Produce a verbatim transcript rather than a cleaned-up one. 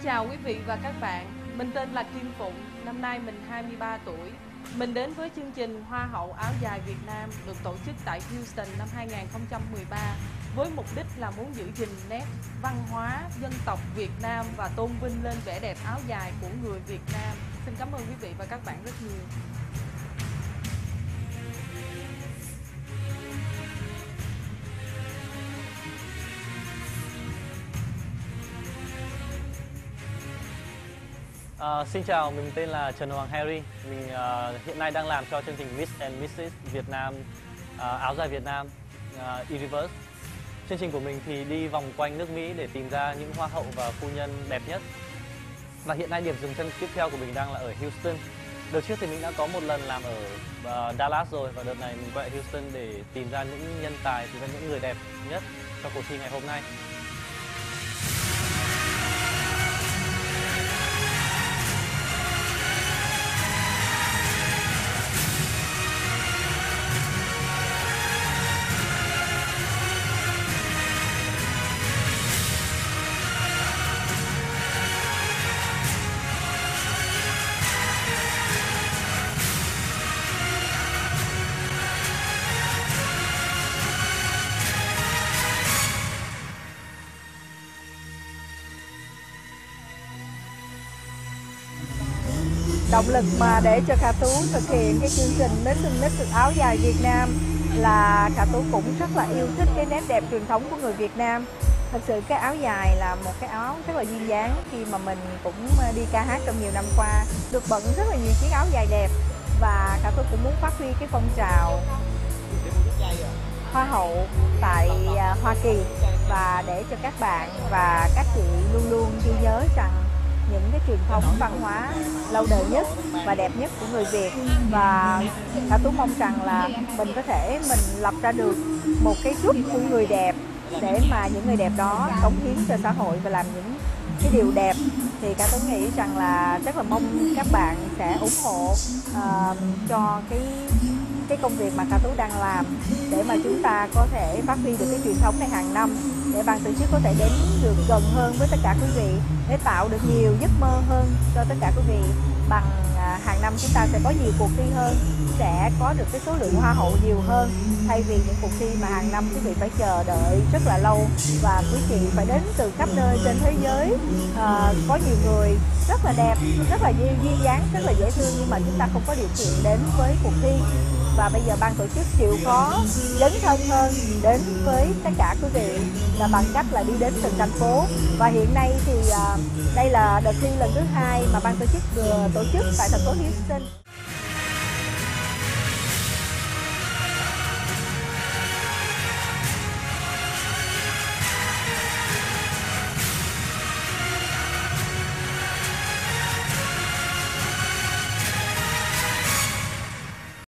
chào quý vị và các bạn. Mình tên là Kim Phụng, năm nay mình hai mươi ba tuổi. Mình đến với chương trình Hoa hậu áo dài Việt Nam được tổ chức tại Houston năm hai nghìn không trăm mười ba với mục đích là muốn giữ gìn nét văn hóa dân tộc Việt Nam và tôn vinh lên vẻ đẹp áo dài của người Việt Nam. Xin cảm ơn quý vị và các bạn rất nhiều. Uh, xin chào, mình tên là Trần Hoàng Harry. Mình uh, hiện nay đang làm cho chương trình Miss and missus Việt Nam, uh, áo dài Việt Nam, uh, Universe. Chương trình của mình thì đi vòng quanh nước Mỹ để tìm ra những hoa hậu và phu nhân đẹp nhất. Và hiện nay điểm dừng chân tiếp theo của mình đang là ở Houston. Đợt trước thì mình đã có một lần làm ở uh, Dallas rồi, và đợt này mình quay lại Houston để tìm ra những nhân tài, tìm ra những người đẹp nhất cho cuộc thi ngày hôm nay. Động lực mà để cho Khả Tú thực hiện cái chương trình Miss and missus áo dài Việt Nam là Khả Tú cũng rất là yêu thích cái nét đẹp truyền thống của người Việt Nam. Thật sự cái áo dài là một cái áo rất là duyên dáng, khi mà mình cũng đi ca hát trong nhiều năm qua, được bận rất là nhiều chiếc áo dài đẹp, và Khả Tú cũng muốn phát huy cái phong trào Hoa hậu tại Hoa Kỳ, và để cho các bạn và các chị luôn luôn ghi nhớ rằng những cái truyền thống văn hóa lâu đời nhất và đẹp nhất của người Việt. Và Khả Tú mong rằng là mình có thể mình lập ra được một cái group của người đẹp, để mà những người đẹp đó cống hiến cho xã hội và làm những cái điều đẹp. Thì Khả Tú nghĩ rằng là rất là mong các bạn sẽ ủng hộ uh, cho cái cái công việc mà Khả Tú đang làm, để mà chúng ta có thể phát huy được cái truyền thống này hàng năm, để ban tổ chức có thể đến được gần hơn với tất cả quý vị, để tạo được nhiều giấc mơ hơn cho tất cả quý vị. Bằng à, hàng năm chúng ta sẽ có nhiều cuộc thi hơn, sẽ có được cái số lượng hoa hậu nhiều hơn, thay vì những cuộc thi mà hàng năm quý vị phải chờ đợi rất là lâu, và quý vị phải đến từ khắp nơi trên thế giới. À, có nhiều người rất là đẹp, rất là duyên, duyên dáng, rất là dễ thương, nhưng mà chúng ta không có điều kiện đến với cuộc thi. Và bây giờ ban tổ chức chịu khó dấn thân hơn đến với tất cả quý vị là bằng cách là đi đến từng thành phố. Và hiện nay thì uh, đây là đợt thi lần thứ hai mà ban tổ chức vừa tổ chức tại thành phố Houston.